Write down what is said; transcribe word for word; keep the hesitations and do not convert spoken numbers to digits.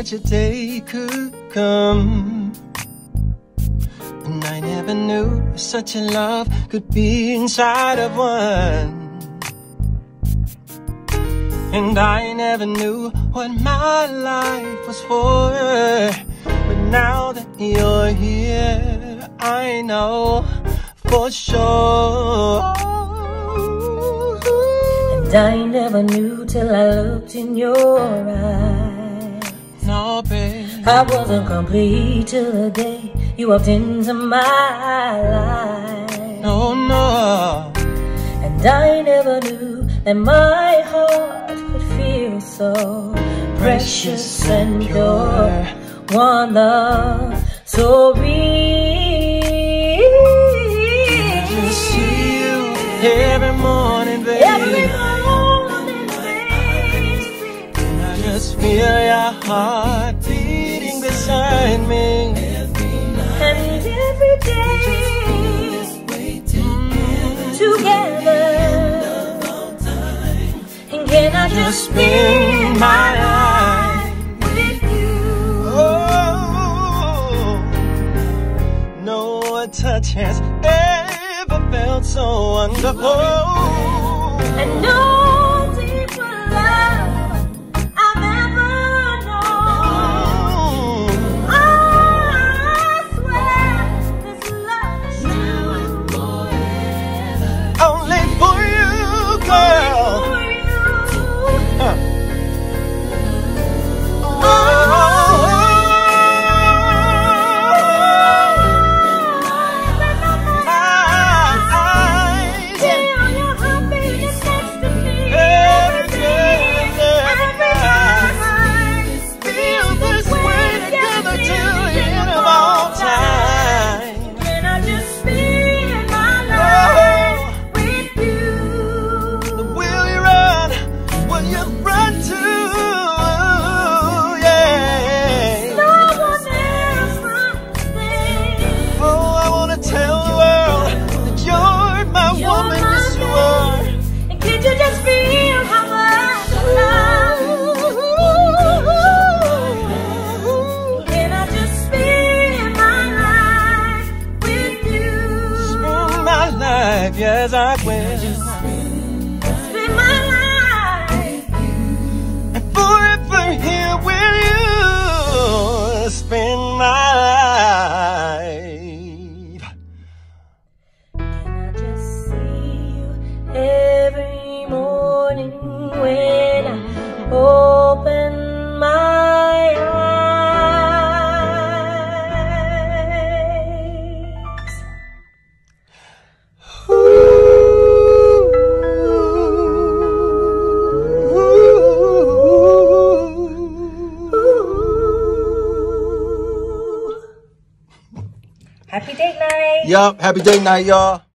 such a day could come. And I never knew such a love could be inside of one. And I never knew what my life was for. But now that you're here, I know for sure. And I never knew till I looked in your eyes. No, babe, I wasn't complete till the day you walked into my life. no, no. And I never knew that my heart could feel so precious and pure. One love so real. I just see you every morning, baby. Every morning, baby. And I just feel your heart beating beside me. And every day together. And can I just spend my life with you? Oh, no touch has ever felt so wonderful. And no deeper love I've ever known. I swear this love is true. Only for you, girl. For you. Huh. Yes, I will Spend my life and forever here with you. Spend my life. Can I just see you every morning when I open my eyes? Happy date night. Yup, happy date night, y'all.